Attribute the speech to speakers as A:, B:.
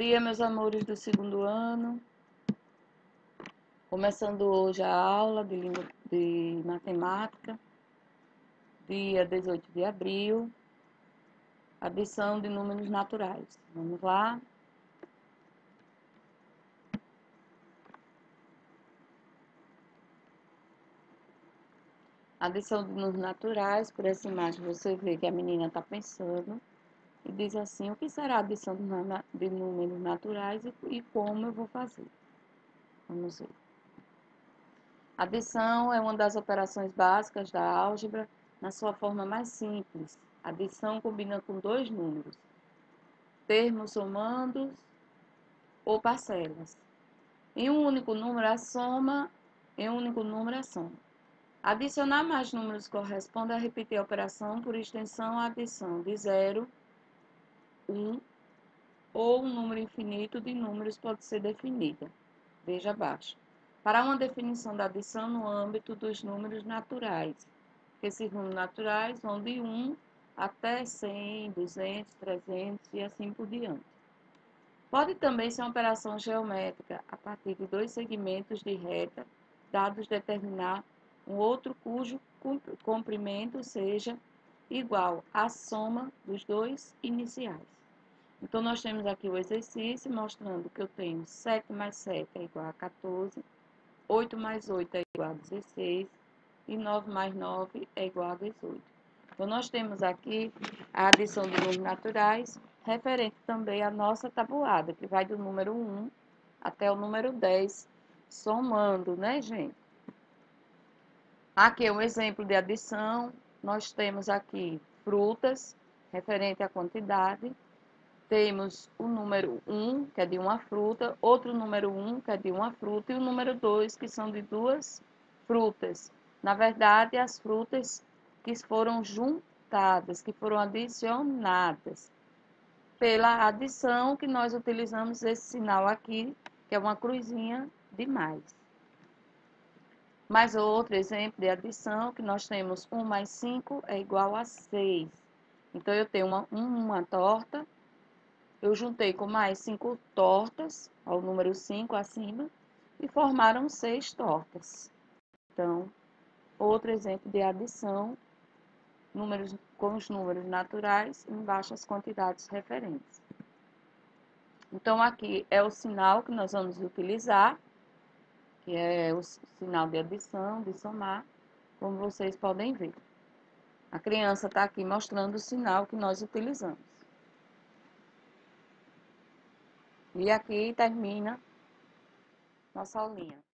A: dia, meus amores do segundo ano. Começando hoje a aula de matemática, dia 18 de abril, adição de números naturais. Vamos lá? Adição de números naturais, por essa imagem você vê que a menina está pensando e diz assim: o que será a adição de números naturais e como eu vou fazer? Vamos ver. Adição é uma das operações básicas da álgebra na sua forma mais simples. Adição combina com dois números, termos somandos ou parcelas. Em um único número, a soma. Adicionar mais números corresponde a repetir a operação por extensão à adição de 0, 1 ou um número infinito de números pode ser definida. Veja abaixo. Para uma definição da adição no âmbito dos números naturais. Esses números naturais vão de 1 até 100, 200, 300 e assim por diante. Pode também ser uma operação geométrica a partir de dois segmentos de reta, dados determinar um outro cujo comprimento seja igual à soma dos dois iniciais. Então, nós temos aqui o exercício mostrando que eu tenho 7 mais 7 é igual a 14, 8 mais 8 é igual a 16 e 9 mais 9 é igual a 18. Então, nós temos aqui a adição de números naturais, referente também à nossa tabuada, que vai do número 1 até o número 10, somando, né, gente? Aqui é um exemplo de adição. Nós temos aqui frutas, referente à quantidade. Temos o número 1, que é de uma fruta, outro número 1, que é de uma fruta, e o número 2, que são de duas frutas. Na verdade, as frutas que foram juntadas, que foram adicionadas. Pela adição que nós utilizamos esse sinal aqui, que é uma cruzinha de mais. Mais outro exemplo de adição, que nós temos 1 mais 5 é igual a 6. Então, eu tenho uma torta, eu juntei com mais 5 tortas, ao número 5 acima, e formaram 6 tortas. Então, outro exemplo de adição, com os números naturais em baixas quantidades referentes. Então, aqui é o sinal que nós vamos utilizar, que é o sinal de adição, de somar, como vocês podem ver. A criança está aqui mostrando o sinal que nós utilizamos. E aqui termina nossa aulinha.